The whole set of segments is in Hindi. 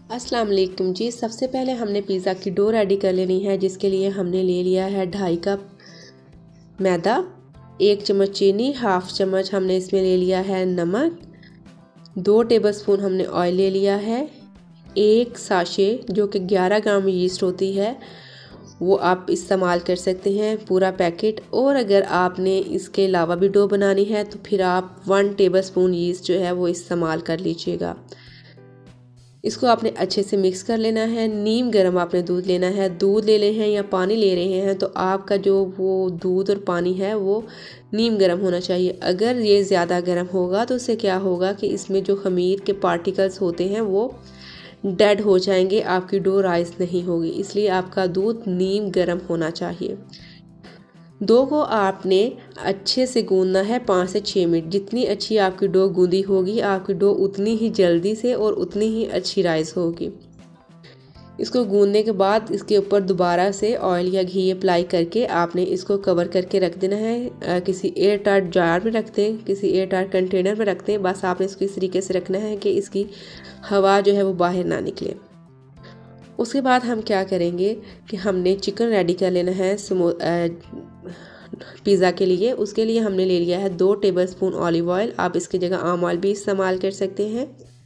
अस्सलाम वालेकुम जी। सबसे पहले हमने पिज़्ज़ा की डो रेडी कर लेनी है, जिसके लिए हमने ले लिया है 2.5 कप मैदा, 1 चम्मच चीनी, हाफ चम्मच हमने इसमें ले लिया है नमक, 2 टेबलस्पून हमने ऑयल ले लिया है, 1 साशे जो कि 11 ग्राम यीस्ट होती है वो आप इस्तेमाल कर सकते हैं पूरा पैकेट। और अगर आपने इसके अलावा भी डो बनानी है तो फिर आप 1 टेबलस्पून यीस्ट जो है वो इस्तेमाल कर लीजिएगा। इसको आपने अच्छे से मिक्स कर लेना है। नीम गर्म आपने दूध लेना है। दूध ले रहे हैं या पानी ले रहे हैं तो आपका जो वो दूध और पानी है वो नीम गर्म होना चाहिए। अगर ये ज़्यादा गर्म होगा तो उससे क्या होगा कि इसमें जो खमीर के पार्टिकल्स होते हैं वो डेड हो जाएंगे, आपकी डो राइस नहीं होगी। इसलिए आपका दूध नीम गर्म होना चाहिए। डो को आपने अच्छे से गूंदना है 5 से 6 मिनट। जितनी अच्छी आपकी डो गूंदी होगी आपकी डो उतनी ही जल्दी से और उतनी ही अच्छी राइस होगी। इसको गूंदने के बाद इसके ऊपर दोबारा से ऑयल या घी अप्लाई करके आपने इसको कवर करके रख देना है। किसी एयर टाइट जार में रख दें, किसी एयर टाइट कंटेनर में रख दें। बस आपने इसको इस तरीके से रखना है कि इसकी हवा जो है वो बाहर ना निकले। उसके बाद हम क्या करेंगे कि हमने चिकन रेडी कर लेना है पिज़्ज़ा के लिए। उसके लिए हमने ले लिया है 2 टेबलस्पून ऑलिव ऑयल। आप इसकी जगह आम ऑयल भी इस्तेमाल कर सकते हैं।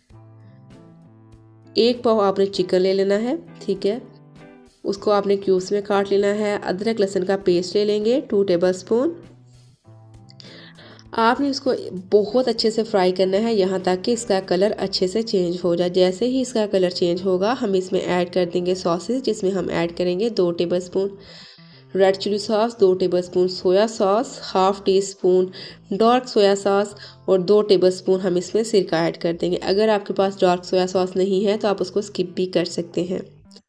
1 पाव आपने चिकन ले लेना है, ठीक है। उसको आपने क्यूब्स में काट लेना है। अदरक लहसुन का पेस्ट ले लेंगे 2 टेबलस्पून। आपने इसको बहुत अच्छे से फ्राई करना है यहाँ तक कि इसका कलर अच्छे से चेंज हो जाए। जैसे ही इसका कलर चेंज होगा हम इसमें ऐड कर देंगे सॉसेस, जिसमें हम ऐड करेंगे 2 tablespoon red chilli sauce, 2 tablespoon soya sauce, half teaspoon dark soya sauce और 2 टेबलस्पून हम इसमें सिरका ऐड कर देंगे। अगर आपके पास डार्क सोया सॉस नहीं है तो आप उसको स्किप भी कर सकते हैं।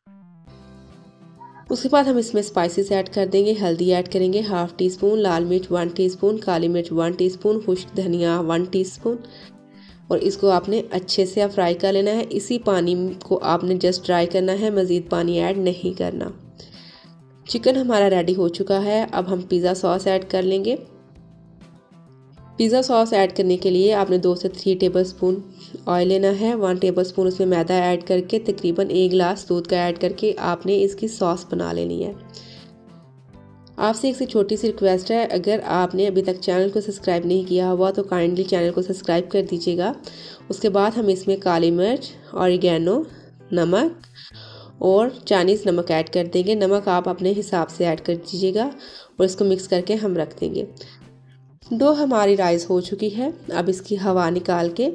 उसके बाद हम इसमें स्पाइसेस ऐड कर देंगे। हल्दी ऐड करेंगे हाफ टी स्पून, लाल मिर्च 1 टीस्पून, काली मिर्च 1 टीस्पून, खुश्क धनिया 1 टीस्पून। और इसको आपने अच्छे से फ्राई कर लेना है। इसी पानी को आपने जस्ट ड्राई करना है, मज़ीद पानी ऐड नहीं करना। चिकन हमारा रेडी हो चुका है। अब हम पिज़्ज़ा सॉस ऐड कर लेंगे। पिज़्ज़ा सॉस ऐड करने के लिए आपने 2 से 3 टेबलस्पून ऑयल लेना है। 1 टेबलस्पून उसमें मैदा ऐड करके तकरीबन 1 गिलास दूध का ऐड करके आपने इसकी सॉस बना लेनी है। आपसे एक छोटी सी रिक्वेस्ट है, अगर आपने अभी तक चैनल को सब्सक्राइब नहीं किया हुआ तो काइंडली चैनल को सब्सक्राइब कर दीजिएगा। उसके बाद हम इसमें काली मिर्च, ऑरिगेनो, नमक और चाइनीज़ नमक ऐड कर देंगे। नमक आप अपने हिसाब से ऐड कर दीजिएगा और इसको मिक्स करके हम रख देंगे। डो हमारी राइस हो चुकी है। अब इसकी हवा निकाल के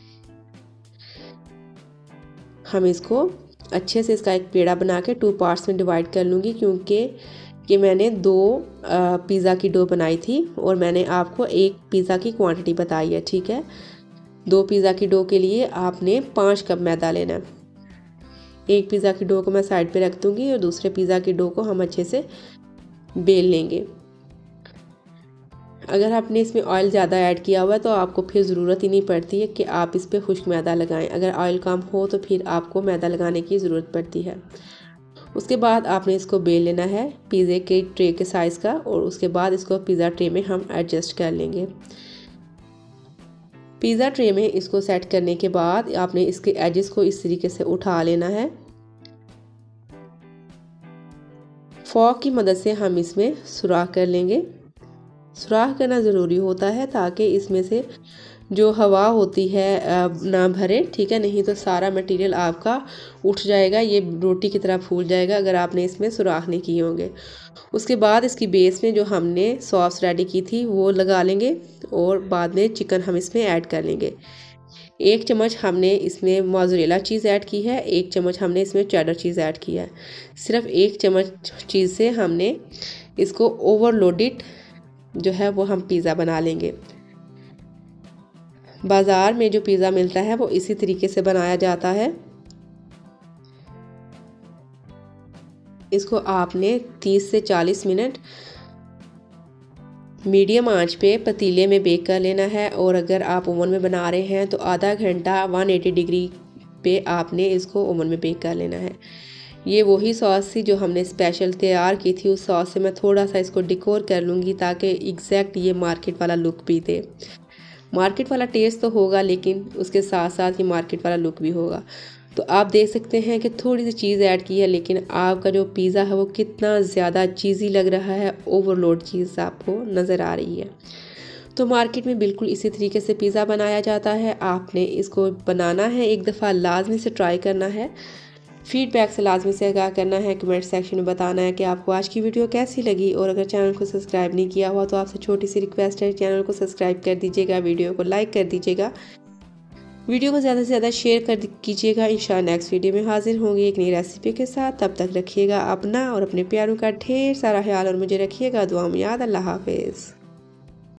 हम इसको अच्छे से इसका एक पेड़ा बना के 2 पार्ट्स में डिवाइड कर लूँगी, क्योंकि ये मैंने 2 पिज़्ज़ा की डो बनाई थी और मैंने आपको 1 पिज़्ज़ा की क्वांटिटी बताई है, ठीक है। 2 पिज़्ज़ा की डो के लिए आपने 5 कप मैदा लेना है। 1 पिज़्ज़ा की डो को मैं साइड पे रख दूँगी और दूसरे पिज़्ज़ा की डो को हम अच्छे से बेल लेंगे। अगर आपने इसमें ऑयल ज़्यादा ऐड किया हुआ है तो आपको फिर ज़रूरत ही नहीं पड़ती है कि आप इस पर खुश्क मैदा लगाएं। अगर ऑयल कम हो तो फिर आपको मैदा लगाने की ज़रूरत पड़ती है। उसके बाद आपने इसको बेल लेना है पिज़्ज़े के ट्रे के साइज़ का और उसके बाद इसको पिज़्ज़ा ट्रे में हम एडजस्ट कर लेंगे। पिज़्ज़ा ट्रे में इसको सेट करने के बाद आपने इसके एजेस को इस तरीके से उठा लेना है। फॉर्क की मदद से हम इसमें सुराख कर लेंगे। सुराख करना ज़रूरी होता है ताकि इसमें से जो हवा होती है ना भरे, ठीक है। नहीं तो सारा मटेरियल आपका उठ जाएगा, ये रोटी की तरह फूल जाएगा अगर आपने इसमें सुराख नहीं किए होंगे। उसके बाद इसकी बेस में जो हमने सॉस रेडी की थी वो लगा लेंगे और बाद में चिकन हम इसमें ऐड कर लेंगे। 1 चम्मच हमने इसमें मोज़रेला चीज़ ऐड की है, 1 चम्मच हमने इसमें चेडर चीज़ ऐड किया है। सिर्फ 1 चम्मच चीज़ से हमने इसको ओवरलोडेड जो है वो हम पिज़्ज़ा बना लेंगे। बाज़ार में जो पिज़्ज़ा मिलता है वो इसी तरीके से बनाया जाता है। इसको आपने 30 से 40 मिनट मीडियम आंच पे पतीले में बेक कर लेना है। और अगर आप ओवन में बना रहे हैं तो आधा घंटा 180 डिग्री पे आपने इसको ओवन में बेक कर लेना है। ये वही सॉस थी जो हमने स्पेशल तैयार की थी। उस सॉस से मैं थोड़ा सा इसको डिकोर कर लूँगी ताकि एग्जैक्ट ये मार्केट वाला लुक भी दे। मार्केट वाला टेस्ट तो होगा लेकिन उसके साथ साथ ये मार्केट वाला लुक भी होगा। तो आप देख सकते हैं कि थोड़ी सी चीज़ ऐड की है, लेकिन आपका जो पिज़्ज़ा है वो कितना ज़्यादा चीज़ी लग रहा है, ओवरलोड चीज़ आपको नज़र आ रही है। तो मार्केट में बिल्कुल इसी तरीके से पिज़्ज़ा बनाया जाता है। आपने इसको बनाना है, एक दफ़ा लाजमी से ट्राई करना है, फीडबैक से लाजमी से आगाह करना है, कमेंट सेक्शन में बताना है कि आपको आज की वीडियो कैसी लगी। और अगर चैनल को सब्सक्राइब नहीं किया हुआ तो आपसे छोटी सी रिक्वेस्ट है, चैनल को सब्सक्राइब कर दीजिएगा, वीडियो को लाइक कर दीजिएगा, वीडियो को ज़्यादा से ज़्यादा शेयर कर कीजिएगा। इंशाल्लाह नेक्स्ट वीडियो में हाजिर होंगी एक नई रेसिपी के साथ। तब तक रखिएगा अपना और अपने प्यारों का ढेर सारा ख्याल और मुझे रखिएगा दुआ में याद। अल्लाह हाफिज़।